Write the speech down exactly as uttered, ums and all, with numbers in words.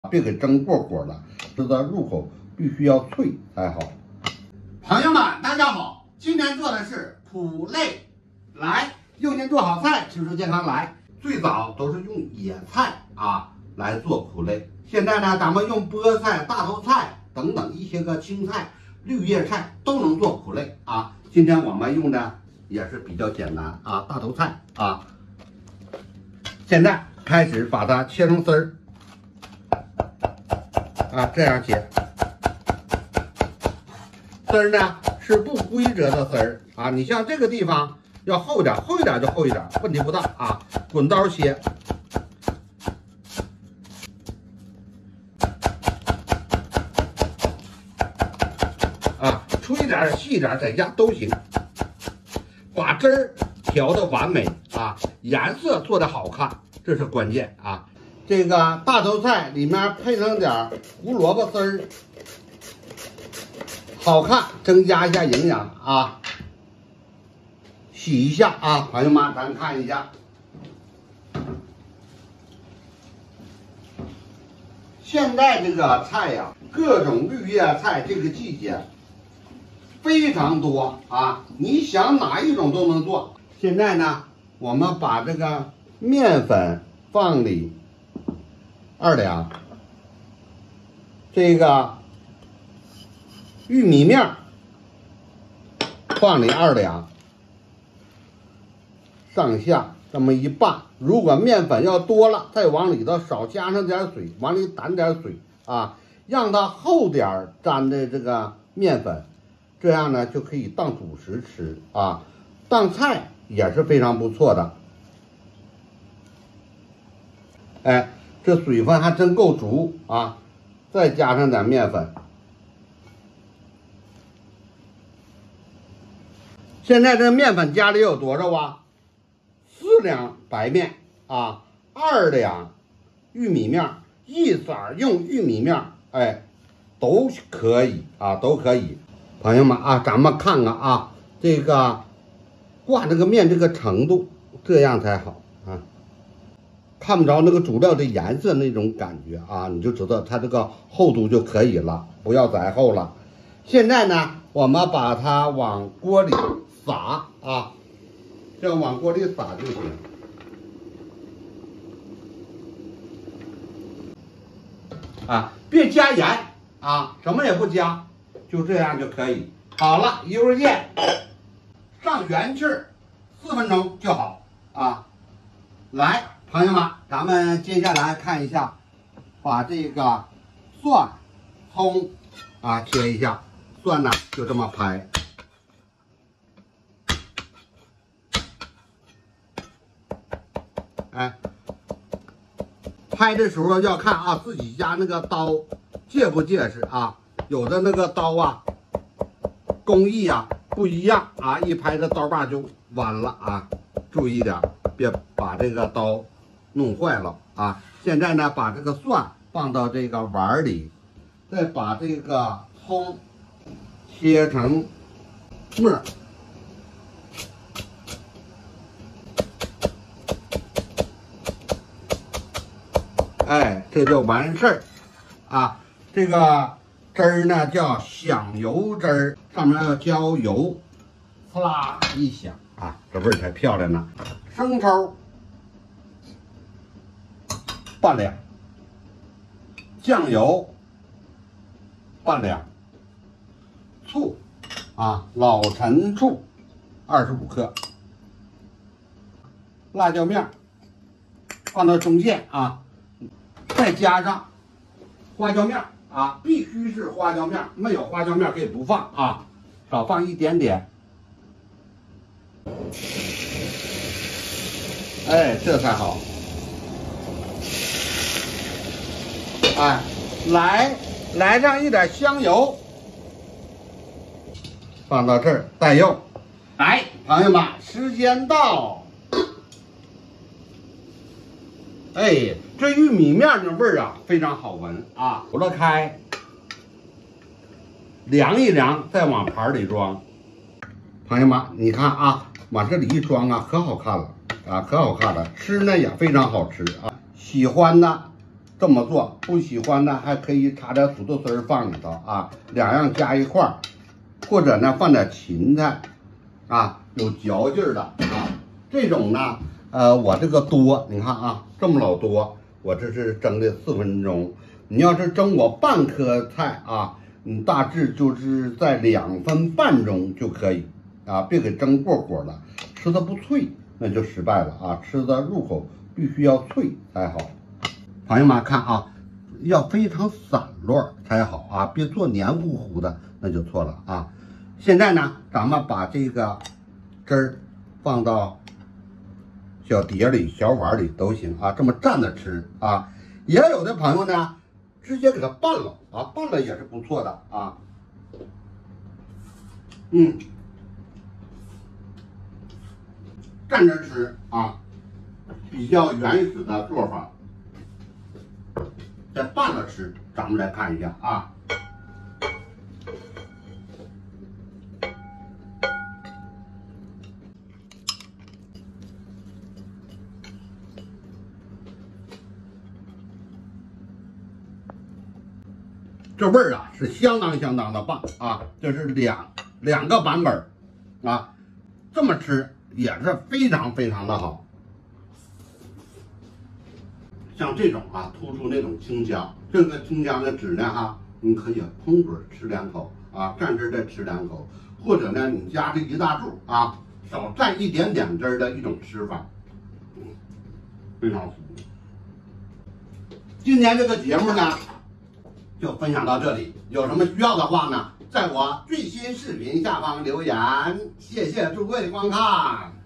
别给蒸过火了，吃的入口必须要脆才好。朋友们，大家好，今天做的是脯类，来，用心做好菜，吃出健康来。最早都是用野菜啊来做脯类，现在呢，咱们用菠菜、大头菜等等一些个青菜、绿叶菜都能做脯类啊。今天我们用的也是比较简单啊，大头菜啊。现在开始把它切成丝儿。 啊，这样切，丝儿呢是不规则的丝儿啊。你像这个地方要厚一点，厚一点就厚一点，问题不大啊。滚刀切，啊，粗一点、细一点在家都行。把汁儿调的完美啊，颜色做的好看，这是关键啊。 这个大头菜里面配上点胡萝卜丝儿，好看，增加一下营养啊。洗一下啊，朋友们，咱看一下。现在这个菜呀，各种绿叶菜这个季节非常多啊，你想哪一种都能做。现在呢，我们把这个面粉放里。 二两，这个玉米面放里二两，上下这么一拌。如果面粉要多了，再往里头少加上点水，往里掸点水啊，让它厚点沾的这个面粉，这样呢就可以当主食吃啊，当菜也是非常不错的。哎。 这水分还真够足啊！再加上点面粉。现在这面粉家里有多少啊？四两白面啊，二两玉米面，一色用玉米面，哎，都可以啊，都可以。朋友们啊，咱们看看啊，这个挂这个面这个程度，这样才好啊。 看不着那个主料的颜色那种感觉啊，你就知道它这个厚度就可以了，不要再厚了。现在呢，我们把它往锅里撒啊，这样往锅里撒就行。啊，别加盐啊，什么也不加，就这样就可以。好了，一会儿见。上元气儿，四分钟就好啊。来。 朋友们，咱们接下来看一下，把这个蒜、葱啊切一下，蒜呢就这么拍，哎，拍的时候要看啊自己家那个刀结不结实啊，有的那个刀啊工艺啊不一样啊，一拍这刀把就弯了啊，注意点，别把这个刀。 弄坏了啊！现在呢，把这个蒜放到这个碗里，再把这个葱切成末，哎，这就完事儿啊！这个汁儿呢叫响油汁儿，上面要浇油，呲啦一响啊，这味儿才漂亮呢。生抽。 半两，酱油半两，醋啊，老陈醋二十五克，辣椒面放到中间啊，再加上花椒面啊，必须是花椒面，没有花椒面可以不放啊，少放一点点。哎，这才好。 哎，来来上一点香油，放到这儿待用。来，朋友们，时间到。哎，这玉米面的味儿啊，非常好闻啊！除了开，凉一凉，再往盘里装。朋友们，你看啊，往这里一装啊，可好看了啊，可好看了，吃呢也非常好吃啊。喜欢的。 这么做，不喜欢呢还可以插点土豆丝儿放里头啊，两样加一块儿，或者呢放点芹菜啊，有嚼劲儿的啊。这种呢，呃，我这个多，你看啊，这么老多，我这是蒸的四分钟。你要是蒸我半颗菜啊，你大致就是在两分半钟就可以啊，别给蒸过火了，吃的不脆那就失败了啊，吃的入口必须要脆才好。朋友们看啊，要非常散落才好啊，别做黏糊糊的，那就错了啊。现在呢，咱们把这个汁儿放到小碟里、小碗里都行啊，这么蘸着吃啊。也有的朋友呢，直接给它拌了啊，拌了也是不错的啊。嗯，蘸着吃啊，比较原始的做法。再拌了吃，咱们来看一下啊。这味儿啊是相当相当的棒啊！这是两两个版本啊，这么吃也是非常非常的好。像这种啊，突出那种清香，这个清香的质量哈，你可以碰嘴吃两口啊，蘸汁再吃两口，或者呢，你加这一大柱啊，少蘸一点点汁儿的一种吃法，非常服。今天这个节目呢，就分享到这里，有什么需要的话呢，在我最新视频下方留言。谢谢诸位的观看。